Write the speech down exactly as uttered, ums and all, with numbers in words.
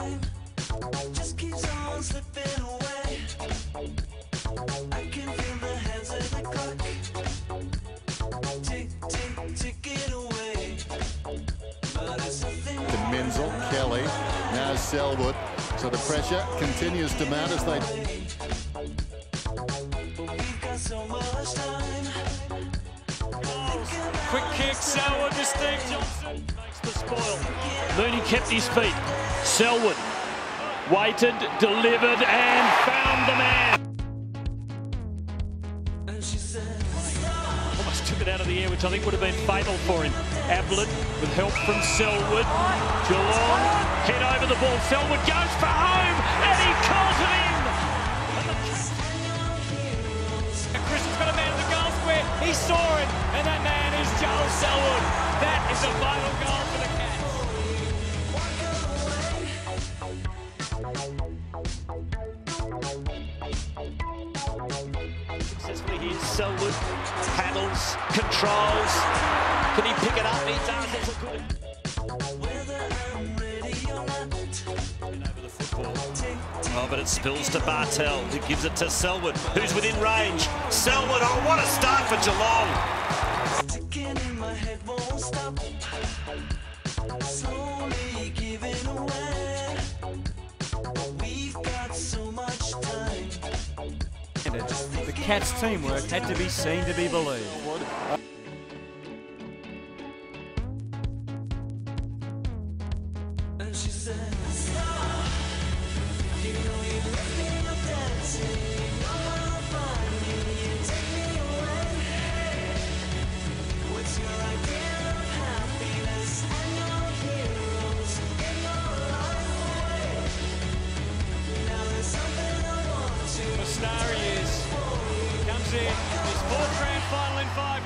time just keeps on slipping away. I can feel the hands of the clock tick, tick, ticking away. But it's nothing. To Menzel, Kelly, now Selwood. So the pressure continues to mount as they. We've got so much time. Quick kick, Selwood to Steve Johnson. Makes the spoil. Mooney kept his feet. Selwood waited, delivered, and found the man. And she said, Almost took it out of the air, which I think would have been fatal for him. Ablett with help from Selwood. Geelong head over the ball. Selwood goes for home, and he calls it in. And Chris has got a man in the goal square. He saw it, and that man is Joel Selwood. That is a vital goal for the Cats. Successfully here, Selwood paddles, controls. Can he pick it up? He does. It's a good. whether I'm ready or not. Over the football. Oh, but it spills to Bartel, who gives it to Selwood, who's within range. Selwood, oh, what a start for Geelong. Ticking in my head won't stop. Slowly giving away. We've got so much time. The Cats' teamwork had to be seen to be believed. And she said, stop. You know you left me up dancing. You know how to find me and take me away. What's your idea of happiness and your heroes in your life away? Now there's something I want to. The star he is. Comes in, his fourth grand final in five